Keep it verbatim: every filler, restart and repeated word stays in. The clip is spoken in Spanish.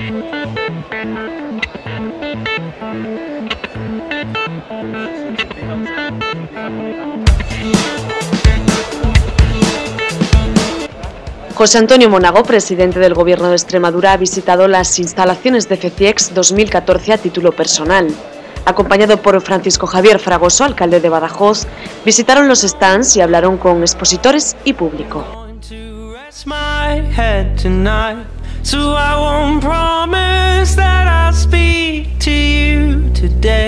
José Antonio Monago, presidente del Gobierno de Extremadura, ha visitado las instalaciones de FECIEX dos mil catorce a título personal. Acompañado por Francisco Javier Fragoso, alcalde de Badajoz, visitaron los stands y hablaron con expositores y público. So I won't promise that I'll speak to you today.